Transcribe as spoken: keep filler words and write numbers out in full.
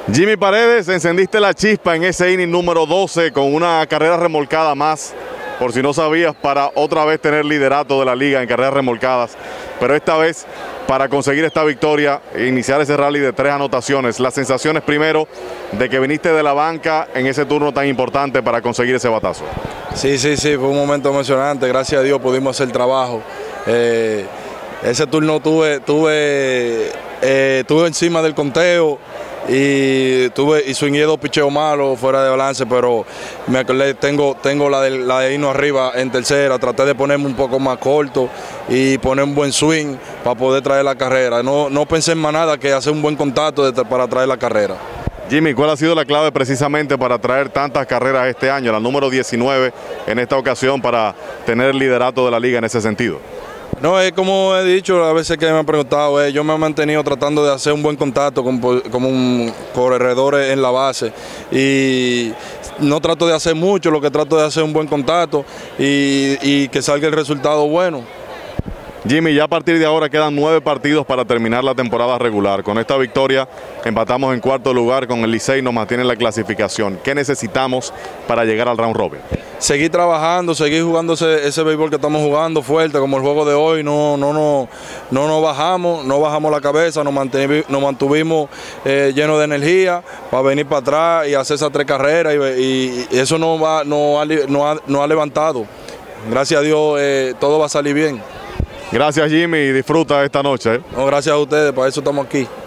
Jimmy Paredes, encendiste la chispa en ese inning número doce con una carrera remolcada más, por si no sabías, para otra vez tener liderato de la liga en carreras remolcadas, pero esta vez para conseguir esta victoria e iniciar ese rally de tres anotaciones. Las sensaciones primero de que viniste de la banca en ese turno tan importante para conseguir ese batazo. Sí, sí, sí, fue un momento emocionante, gracias a Dios pudimos hacer el trabajo. Eh, ese turno tuve, tuve, eh, tuve encima del conteo y tuve y swingé dos picheos malos fuera de balance, pero me acordé, tengo, tengo la, de, la de irnos arriba en tercera, traté de ponerme un poco más corto y poner un buen swing para poder traer la carrera. No, no pensé en más nada que hacer un buen contacto de, para traer la carrera. Jimmy, ¿cuál ha sido la clave precisamente para traer tantas carreras este año, la número diecinueve en esta ocasión, para tener el liderato de la liga en ese sentido? No, es como he dicho a veces que me han preguntado, eh, yo me he mantenido tratando de hacer un buen contacto con, como un corredor en la base y no trato de hacer mucho, lo que trato de hacer es un buen contacto y, y que salga el resultado bueno. Jimmy, ya a partir de ahora quedan nueve partidos para terminar la temporada regular. Con esta victoria empatamos en cuarto lugar con el Licey, nos mantiene la clasificación. ¿Qué necesitamos para llegar al round robin? Seguir trabajando, seguir jugando ese, ese béisbol que estamos jugando fuerte, como el juego de hoy. No, no, no, no nos bajamos, no bajamos la cabeza, nos mantuvimos, nos mantuvimos eh, llenos de energía para venir para atrás y hacer esas tres carreras y, y eso nos, va, nos, ha, nos, ha, nos ha levantado. Gracias a Dios eh, todo va a salir bien. Gracias, Jimmy, y disfruta esta noche. ¿eh? No, gracias a ustedes, para eso estamos aquí.